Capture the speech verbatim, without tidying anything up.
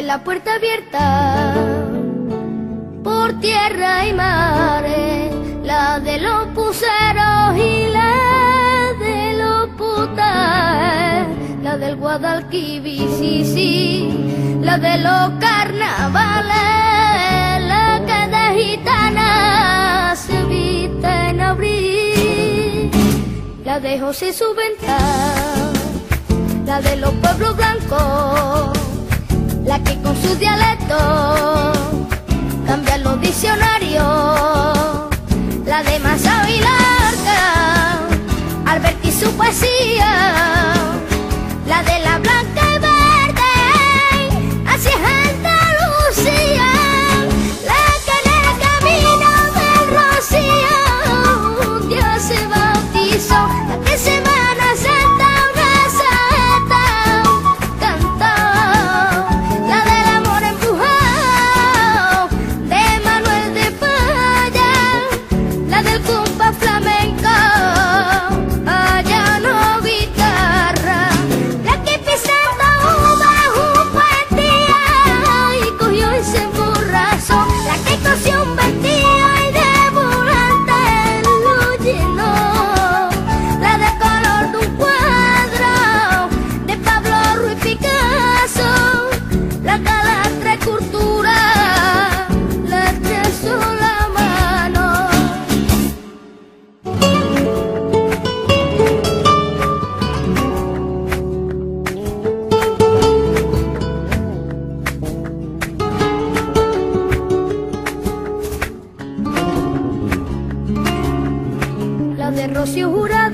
la puerta abierta por tierra y mares, la de los puceros y la de los putas, la del Guadalquivir, sí, sí, la de los carnavales, la que de gitana se viste en abril, la de José su ventana, la de los pueblos blancos, la que con su dialecto cambian los diccionarios, la de Massa y Larca, Alberti su poesía, la de la blanca y verde, así es Andalucía, la que en el camino del Rocío un día se bautizó, la que Semana Santa una saeta cantó, la del amor empujado de Manuel de Falla, la del compa flamenco, allá no guitarra, la que pisando bajo un puentía y cogió y se emborrachó, la que cosió un vestido y de volante lo llenó, la de color de un cuadro de Pablo Ruiz Picasso, la calastre cultura, la trazó la mano. La de Rocío Jurado